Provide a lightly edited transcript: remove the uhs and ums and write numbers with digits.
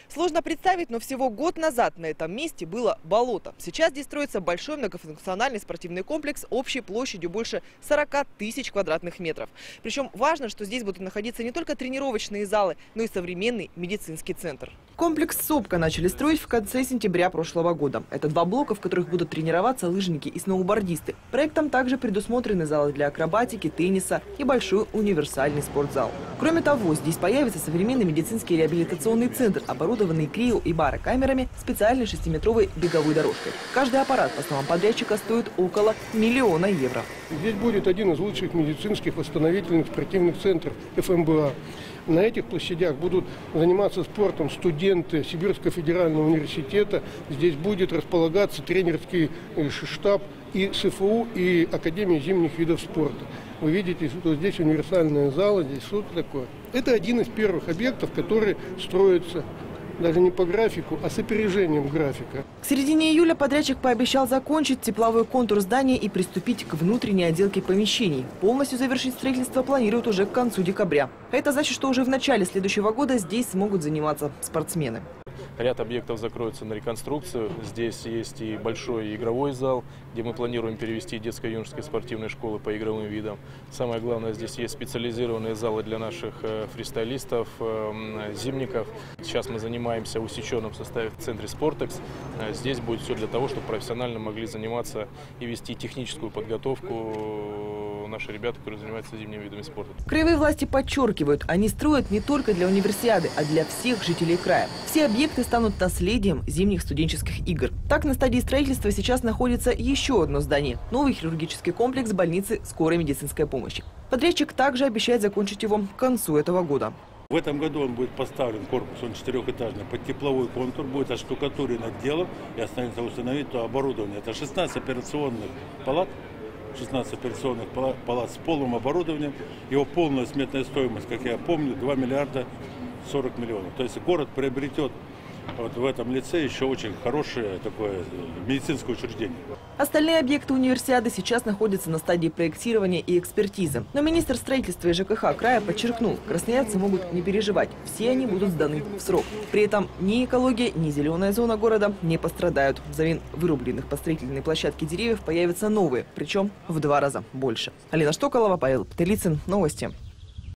Сложно представить, но всего год назад на этом месте было болото. Сейчас здесь строится большой многофункциональный спортивный комплекс общей площадью больше 40 тысяч квадратных метров. Причем важно, что здесь будут находиться не только тренировочные залы, но и современный медицинский центр. Комплекс «Сопка» начали строить в конце сентября прошлого года. Это 2 блока, в которых будут тренироваться лыжники и сноубордисты. Проектом также предусмотрены залы для акробатики, тенниса и большой универсальный спортзал. Кроме того, здесь появится современный медицинский реабилитационный центр, оборудованный крио- и барокамерами, специальной 6-метровой беговой дорожкой. Каждый аппарат, по словам подрядчика, стоит около 1 миллиона евро. Здесь будет один из лучших медицинских восстановительных спортивных центров ФМБА. На этих площадях будут заниматься спортом студенты Сибирского федерального университета. Здесь будет располагаться тренерский штаб и СФУ, и Академии зимних видов спорта. Вы видите, что здесь универсальная зала, здесь что-то такое. Это один из первых объектов, который строится даже не по графику, а с опережением графика. К середине июля подрядчик пообещал закончить тепловой контур здания и приступить к внутренней отделке помещений. Полностью завершить строительство планируют уже к концу декабря. Это значит, что уже в начале следующего года здесь смогут заниматься спортсмены. Ряд объектов закроется на реконструкцию. Здесь есть и большой игровой зал, где мы планируем перевести детско-юношеские спортивные школы по игровым видам. Самое главное, здесь есть специализированные залы для наших фристайлистов, зимников. Сейчас мы занимаемся в усеченном составе в центре «Спортекс». Здесь будет все для того, чтобы профессионально могли заниматься и вести техническую подготовку наши ребята, которые занимаются зимними видами спорта. Краевые власти подчеркивают, они строят не только для универсиады, а для всех жителей края. Все объекты станут наследием зимних студенческих игр. Так, на стадии строительства сейчас находится еще одно здание – новый хирургический комплекс больницы скорой медицинской помощи. Подрядчик также обещает закончить его к концу этого года. В этом году он будет поставлен, корпус, он 4-этажный, под тепловой контур, будет оштукатурен отделом и останется установить то оборудование. Это 16 операционных палат. 16 операционных палат с полным оборудованием. Его полная сметная стоимость, как я помню, 2 миллиарда 40 миллионов. То есть город приобретет вот в этом лице еще очень хорошее такое медицинское учреждение. Остальные объекты универсиады сейчас находятся на стадии проектирования и экспертизы. Но министр строительства и ЖКХ края подчеркнул, красноярцы могут не переживать, все они будут сданы в срок. При этом ни экология, ни зеленая зона города не пострадают. Взамен вырубленных по строительной площадке деревьев появятся новые, причем в 2 раза больше. Алина Штоколова, Павел Птылицын. Новости.